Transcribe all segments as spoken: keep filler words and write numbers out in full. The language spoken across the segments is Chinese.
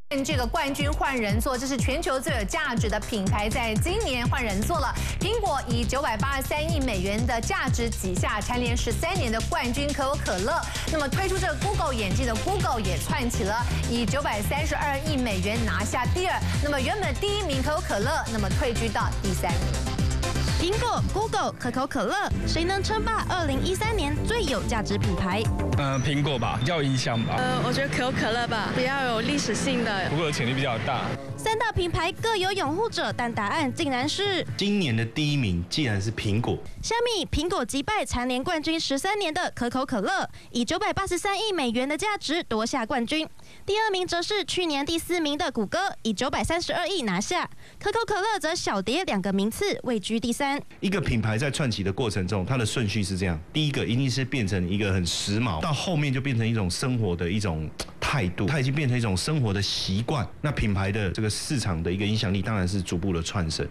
这个冠军换人座，这是全球最有价值的品牌，在今年换人座了。苹果以九百八十三亿美元的价值挤下蝉联十三年的冠军可口可乐。那么推出这个 Google 眼镜的 Google 也窜起了，以九百三十二亿美元拿下第二。那么原本第一名可口可乐，那么退居到第三名。 苹果、Google、可口可乐，谁能称霸二零一三年最有价值品牌？ 呃，苹果吧，比较有影响吧。 呃，我觉得可口可乐吧，比较有历史性的。 Google 的潜力比较大。 三大品牌各有拥护者，但答案竟然是今年的第一名竟然是苹果。 虾米苹果击败蝉联冠军十三年的可口可乐，以九百八十三亿美元的价值夺下冠军。第二名则是去年第四名的谷歌，以九百三十二亿拿下。可口可乐则小跌两个名次，位居第三。 一个品牌在串起的过程中，它的顺序是这样：第一个一定是变成一个很时髦，到后面就变成一种生活的一种态度，它已经变成一种生活的习惯。那品牌的这个市场的一个影响力，当然是逐步的窜升。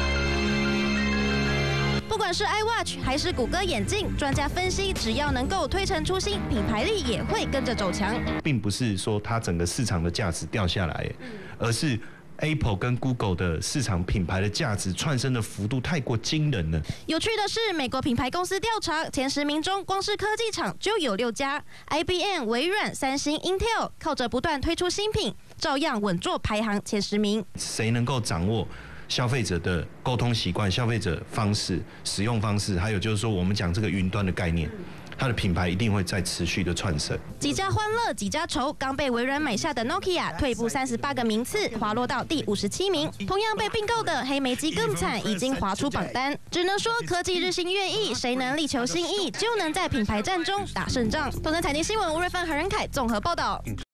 不管是 iWatch 还是谷歌眼镜，专家分析，只要能够推陈出新，品牌力也会跟着走强。 并不是说它整个市场的价值掉下来，而是 Apple 跟 Google 的市场品牌的价值窜升的幅度太过惊人了。 有趣的是，美国品牌公司调查前十名中，光是科技厂就有六家 ，I B M、微软、三星、Intel 靠着不断推出新品，照样稳坐排行前十名。 谁能够掌握 消费者的沟通习惯、消费者方式、使用方式，还有就是说，我们讲这个云端的概念，它的品牌一定会在持续的窜升。 几家欢乐几家愁，刚被微软买下的 Nokia 退步三十八个名次，滑落到第五十七名。同样被并购的黑莓机更惨，已经滑出榜单。只能说科技日新月异，谁能力求新意，就能在品牌战中打胜仗。东森财经新闻吴瑞芬、何仁凯综合报道。